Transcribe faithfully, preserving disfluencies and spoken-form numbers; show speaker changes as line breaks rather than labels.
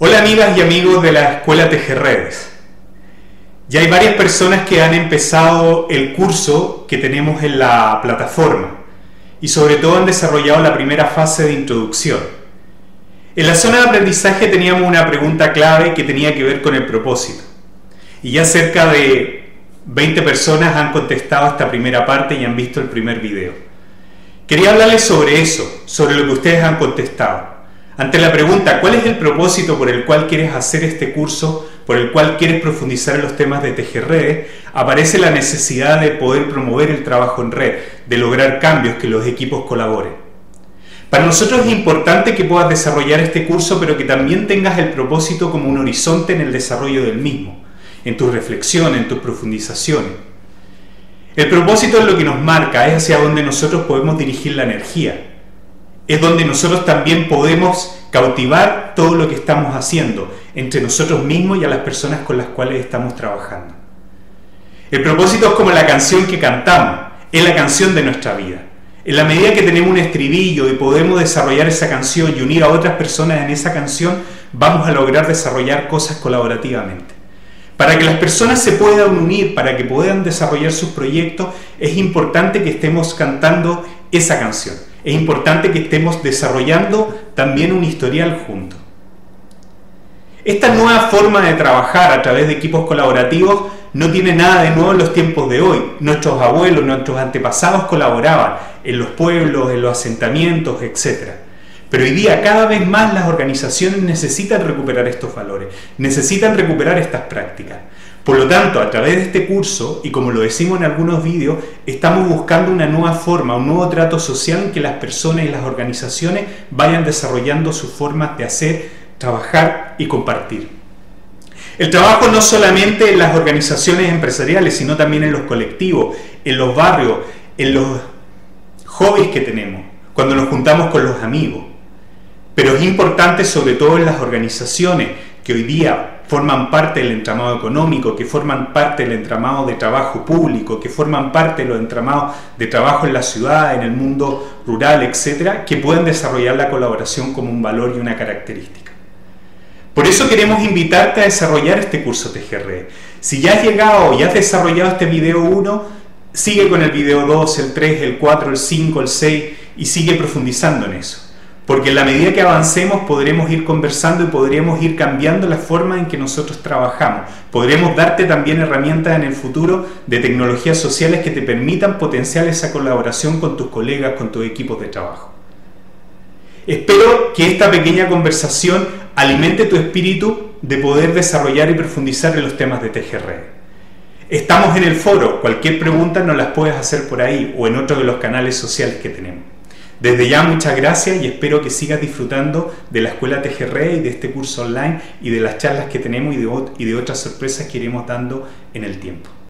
Hola amigas y amigos de la Escuela Tejerredes. Ya hay varias personas que han empezado el curso que tenemos en la plataforma y sobre todo han desarrollado la primera fase de introducción. En la zona de aprendizaje teníamos una pregunta clave que tenía que ver con el propósito y ya cerca de veinte personas han contestado esta primera parte y han visto el primer video. Quería hablarles sobre eso, sobre lo que ustedes han contestado. Ante la pregunta, ¿cuál es el propósito por el cual quieres hacer este curso, por el cual quieres profundizar en los temas de Tejerredes? Aparece la necesidad de poder promover el trabajo en red, de lograr cambios, que los equipos colaboren. Para nosotros es importante que puedas desarrollar este curso, pero que también tengas el propósito como un horizonte en el desarrollo del mismo, en tus reflexiones, en tus profundizaciones. El propósito es lo que nos marca, es hacia donde nosotros podemos dirigir la energía. Es donde nosotros también podemos cautivar todo lo que estamos haciendo entre nosotros mismos y a las personas con las cuales estamos trabajando. El propósito es como la canción que cantamos, es la canción de nuestra vida. En la medida que tenemos un estribillo y podemos desarrollar esa canción y unir a otras personas en esa canción, vamos a lograr desarrollar cosas colaborativamente. Para que las personas se puedan unir, para que puedan desarrollar sus proyectos, es importante que estemos cantando esa canción. Es importante que estemos desarrollando también un historial juntos. Esta nueva forma de trabajar a través de equipos colaborativos no tiene nada de nuevo en los tiempos de hoy. Nuestros abuelos, nuestros antepasados colaboraban en los pueblos, en los asentamientos, etcétera. Pero hoy día cada vez más las organizaciones necesitan recuperar estos valores, necesitan recuperar estas prácticas. Por lo tanto, a través de este curso, y como lo decimos en algunos vídeos, estamos buscando una nueva forma, un nuevo trato social en que las personas y las organizaciones vayan desarrollando sus formas de hacer, trabajar y compartir. El trabajo no solamente en las organizaciones empresariales, sino también en los colectivos, en los barrios, en los hobbies que tenemos, cuando nos juntamos con los amigos. Pero es importante sobre todo en las organizaciones que hoy día forman parte del entramado económico, que forman parte del entramado de trabajo público, que forman parte de los entramados de trabajo en la ciudad, en el mundo rural, etcétera, que puedan desarrollar la colaboración como un valor y una característica. Por eso queremos invitarte a desarrollar este curso Tejerredes. Si ya has llegado y has desarrollado este video uno, sigue con el video dos, el tres, el cuatro, el cinco, el seis y sigue profundizando en eso. Porque en la medida que avancemos podremos ir conversando y podremos ir cambiando la forma en que nosotros trabajamos. Podremos darte también herramientas en el futuro de tecnologías sociales que te permitan potenciar esa colaboración con tus colegas, con tus equipos de trabajo. Espero que esta pequeña conversación alimente tu espíritu de poder desarrollar y profundizar en los temas de Tejerredes. Estamos en el foro, cualquier pregunta nos las puedes hacer por ahí o en otro de los canales sociales que tenemos. Desde ya muchas gracias y espero que sigas disfrutando de la Escuela Tejerredes y de este curso online y de las charlas que tenemos y de, y de otras sorpresas que iremos dando en el tiempo.